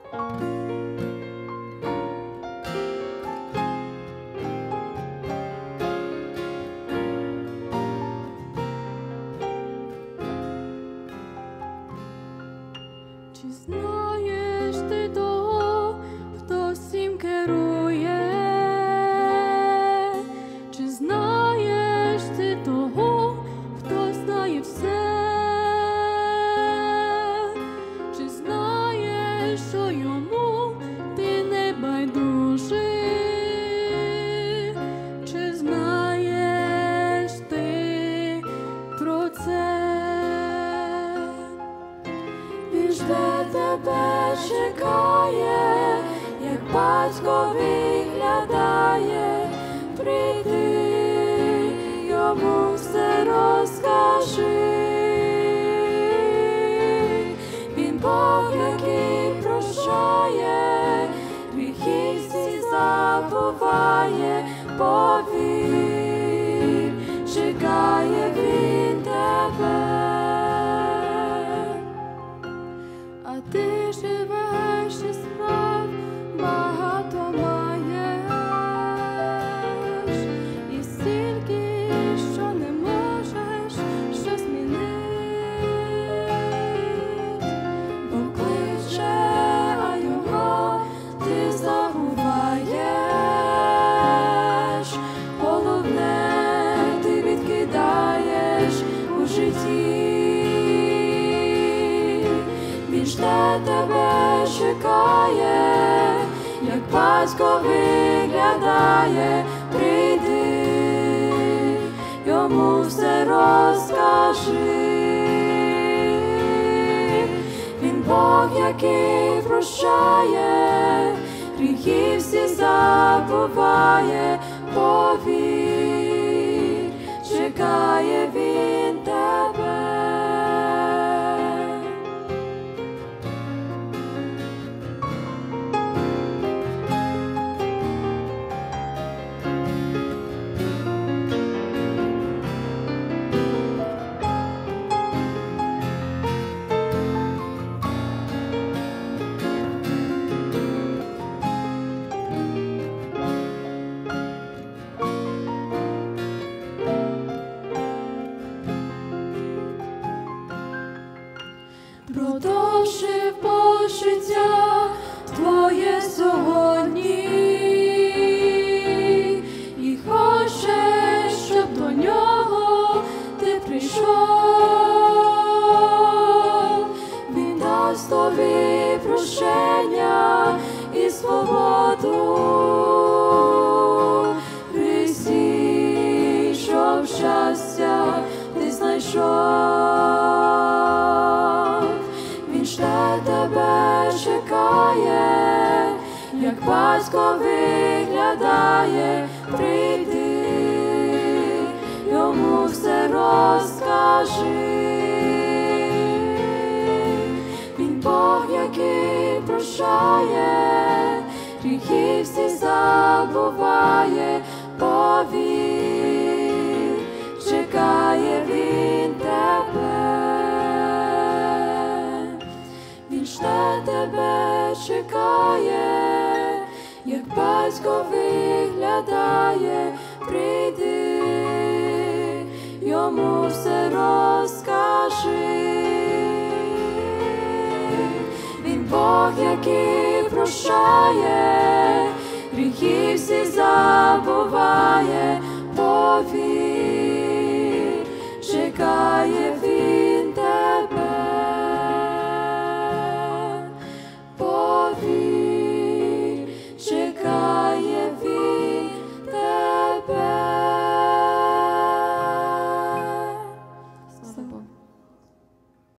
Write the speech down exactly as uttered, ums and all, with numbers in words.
Чи знаєш ти того, хто всім керує? Чи знаєш ти того, хто знає все? Чи знаєш, що йому ти не байдужий? Чи знаєш ти про це? Він жде тебе, чекає, як батько виглядає. Прийди, йому все розкажи. Він Бог, який прощає, гріхи всі забуває. Повір, чекає він тебе. А ти живеш і справ багато маєш, і стільки, що не можеш щось змінити. Бо кличе, а його ти забуваєш. Головне ти відкидаєш у житті. Він жде тебе, чекає, як батько виглядає. Прийди, йому все розкажи. Він Бог, який прощає, гріхи всі забуває. Повір, чекає він тебе. Продовжив Бог життя твоє сьогодні і хоче, щоб до нього ти прийшов. Він дасть тобі прощення і свободу. Христі, щоб щастя ти знайшов. Жде тебе, чекає, як батько виглядає. Прийди, йому все розкажи. Він Бог, який прощає, гріхи всі забуває. Повір, чекає він тебе. Жде тебе, чекає, як батько виглядає. Прийди, йому все розкажи. Він Бог, який прощає, гріхи всі забуває. Повір, чекає